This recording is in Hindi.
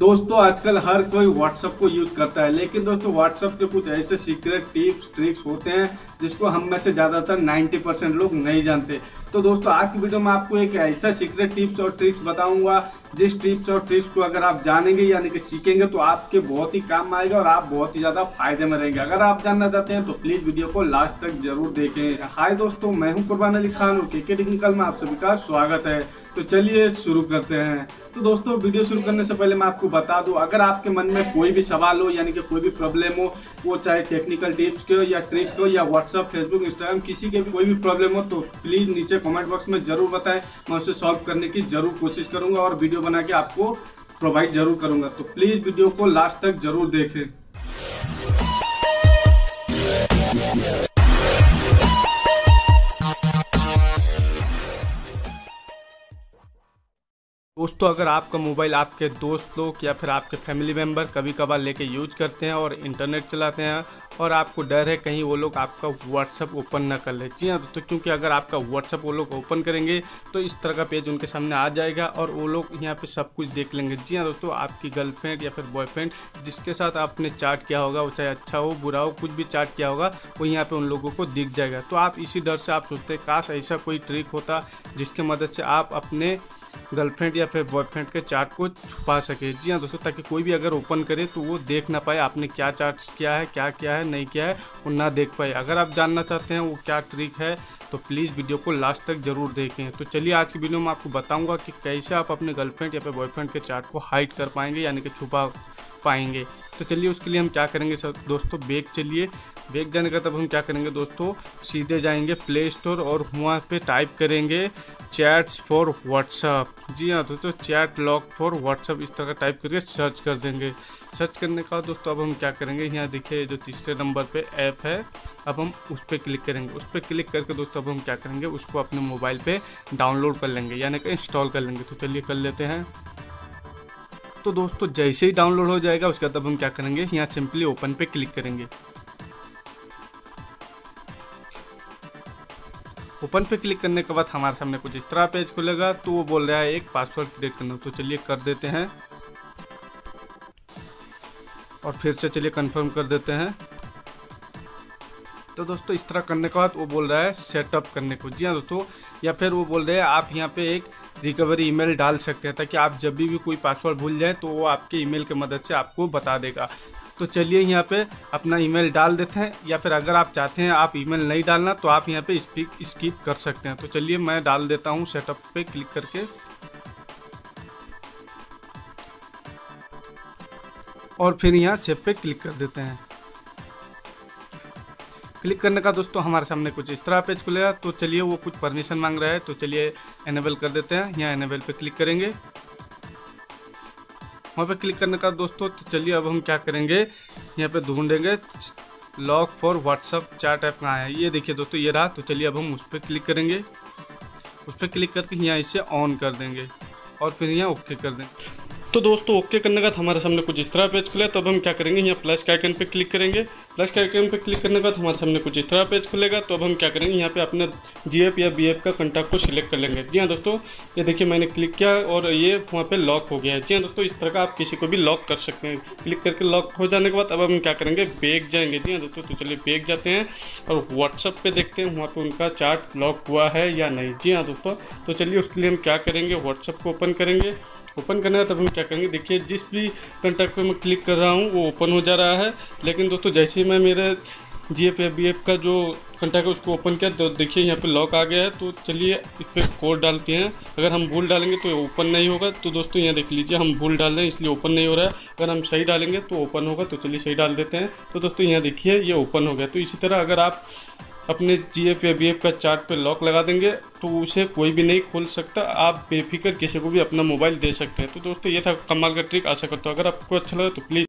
दोस्तों आजकल हर कोई व्हाट्सएप को यूज करता है, लेकिन दोस्तों व्हाट्सएप के कुछ ऐसे सीक्रेट टिप्स ट्रिक्स होते हैं जिसको हम में से ज्यादातर 90% लोग नहीं जानते। तो दोस्तों आज की वीडियो में आपको एक ऐसा सीक्रेट टिप्स और ट्रिक्स बताऊंगा जिस टिप्स और ट्रिक्स को अगर आप जानेंगे यानी कि सीखेंगे तो आपके बहुत ही काम आएगा और आप बहुत ही ज्यादा फायदे में रहेंगे। अगर आप जानना चाहते हैं तो प्लीज वीडियो को लास्ट तक जरूर देखें। हाय दोस्तों, मैं हूं कुर्बान अली खान और केके टेक्निकल में आप सभी का स्वागत है। तो चलिए शुरू करते हैं। तो दोस्तों वीडियो शुरू करने से पहले मैं आपको बता दूं, अगर आपके मन में कोई भी सवाल हो यानी कि कोई भी प्रॉब्लम हो, वो चाहे टेक्निकल टिप्स के हो या ट्रिक्स के हो या व्हाट्सएप फेसबुक इंस्टाग्राम किसी के भी कोई भी प्रॉब्लम हो तो प्लीज नीचे कमेंट बॉक्स में जरूर बताएं। मैं उसे सॉल्व करने की जरूर कोशिश करूंगा और वीडियो बना के आपको प्रोवाइड जरूर करूंगा। तो प्लीज वीडियो को लास्ट तक जरूर देखें। दोस्तों अगर आपका मोबाइल आपके दोस्त लोग या फिर आपके फैमिली मेम्बर कभी कभार लेके यूज करते हैं और इंटरनेट चलाते हैं और आपको डर है कहीं वो लोग आपका व्हाट्सएप ओपन ना कर ले। जी हाँ दोस्तों, क्योंकि अगर आपका व्हाट्सएप वो लोग ओपन करेंगे तो इस तरह का पेज उनके सामने आ जाएगा और वो लोग यहाँ पे सब कुछ देख लेंगे। जी हाँ दोस्तों, आपकी गर्लफ्रेंड या फिर बॉयफ्रेंड जिसके साथ आपने चैट किया होगा, वो चाहे अच्छा हो बुरा हो, कुछ भी चैट किया होगा वो यहाँ पे उन लोगों को दिख जाएगा। तो आप इसी डर से आप सोचते हैं काश ऐसा कोई ट्रिक होता जिसकी मदद से आप अपने गर्लफ्रेंड या फिर बॉयफ्रेंड के चैट को छुपा सके। जी हाँ दोस्तों, ताकि कोई भी अगर ओपन करे तो वो देख ना पाए आपने क्या चैट्स किया है, क्या किया है, नहीं किया है, वो ना देख पाए। अगर आप जानना चाहते हैं वो क्या ट्रिक है तो प्लीज़ वीडियो को लास्ट तक जरूर देखें। तो चलिए आज की वीडियो में आपको बताऊंगा कि कैसे आप अपने गर्लफ्रेंड या फिर बॉयफ्रेंड के चैट को हाइड कर पाएंगे यानी कि छुपा पाएंगे। तो चलिए उसके लिए हम क्या करेंगे दोस्तों, बैग जाने का तब हम क्या करेंगे दोस्तों, सीधे जाएंगे प्ले स्टोर और वहाँ पे टाइप करेंगे चैट्स फॉर व्हाट्सएप। जी हाँ दोस्तों, चैट लॉक फॉर व्हाट्सएप इस तरह का टाइप करके सर्च कर देंगे। सर्च करने का दोस्तों अब हम क्या करेंगे, यहाँ देखिए जो तीसरे नंबर पे ऐप है, अब हम उस पर क्लिक करेंगे। उस पर क्लिक करके दोस्तों अब हम क्या करेंगे, उसको अपने मोबाइल पे डाउनलोड कर लेंगे यानी कि इंस्टॉल कर लेंगे। तो चलिए कर लेते हैं। तो दोस्तों जैसे ही डाउनलोड हो जाएगा उसके बाद अब हम क्या करेंगे, यहाँ सिंपली ओपन पे क्लिक करेंगे। ओपन पे क्लिक करने के बाद हमारे सामने कुछ इस तरह पेज खुलेगा। तो वो बोल रहा है एक पासवर्ड क्रिएट करना, तो चलिए कर देते हैं और फिर से चलिए कंफर्म कर देते हैं। तो दोस्तों इस तरह करने के बाद वो बोल रहा है सेटअप करने को। जी हाँ दोस्तों, या फिर वो बोल रहे हैं आप यहाँ पे एक रिकवरी ईमेल डाल सकते हैं ताकि आप जब भी कोई पासवर्ड भूल जाए तो वो आपके ईमेल की मदद से आपको बता देगा। तो चलिए यहाँ पे अपना ईमेल डाल देते हैं, या फिर अगर आप चाहते हैं आप ईमेल नहीं डालना तो आप यहाँ पे स्किप कर सकते हैं। तो चलिए मैं डाल देता हूँ सेटअप पे क्लिक करके और फिर यहाँ सेव पे क्लिक कर देते हैं। क्लिक करने का दोस्तों हमारे सामने कुछ इस तरह पेज खुलेगा। तो चलिए वो कुछ परमिशन मांग रहा है, तो चलिए एनेबल कर देते हैं। यहाँ एनेबल पे क्लिक करेंगे। वहाँ पे क्लिक करने का दोस्तों तो चलिए अब हम क्या करेंगे, यहाँ पे ढूंढेंगे lock for WhatsApp chat app कहाँ है। ये देखिए दोस्तों ये रहा। तो चलिए अब हम उस पर क्लिक करेंगे। उस पर क्लिक करके यहाँ इसे ऑन कर देंगे और फिर यहाँ ओके कर देंगे। तो दोस्तों ओके करने का हमारे सामने कुछ इस तरह पेज खुला। तो अब हम क्या करेंगे, यहाँ प्लस के आइकन पे क्लिक करेंगे। प्लस के आइकन पे क्लिक करने का हमारे सामने कुछ इस तरह पेज खुलेगा। तो अब हम क्या करेंगे, यहाँ पे अपने जीएफ या बीएफ का कॉन्टैक्ट को सिलेक्ट कर लेंगे। जी हाँ दोस्तों, ये देखिए मैंने क्लिक किया और ये वहाँ पे लॉक हो गया है। जी हाँ दोस्तों, इस तरह का आप किसी को भी लॉक कर सकते हैं। क्लिक करके लॉक हो जाने के बाद अब हम क्या करेंगे, बैग जाएंगे। जी हाँ दोस्तों, तो चलिए बैग जाते हैं और व्हाट्सएप पे देखते हैं वहाँ पे उनका चैट लॉक हुआ है या नहीं। जी हाँ दोस्तों, तो चलिए उसके लिए हम क्या करेंगे, व्हाट्सएप को ओपन करेंगे। ओपन करने का तब हम क्या करेंगे, देखिए जिस भी कॉन्टैक्ट पे मैं क्लिक कर रहा हूँ वो ओपन हो जा रहा है। लेकिन दोस्तों जैसे ही मैं मेरे जीएफ या बीएफ का जो कॉन्टैक्ट है उसको ओपन किया तो देखिए यहाँ पे लॉक आ गया है। तो चलिए इस पर कोड डालते हैं। अगर हम भूल डालेंगे तो ओपन नहीं होगा। तो दोस्तों यहाँ देख लीजिए हम भूल डाल रहे हैं इसलिए ओपन नहीं हो रहा है। अगर हम सही डालेंगे तो ओपन होगा। तो चलिए सही डाल देते हैं। तो दोस्तों यहाँ देखिए ये ओपन हो गया। तो इसी तरह अगर आप अपने जीएफ या बीएफ का चार्ट पे लॉक लगा देंगे तो उसे कोई भी नहीं खोल सकता। आप बेफिक्र किसी को भी अपना मोबाइल दे सकते हैं। तो दोस्तों ये था कमाल का ट्रिक। आशा करता हूँ अगर आपको अच्छा लगा तो प्लीज़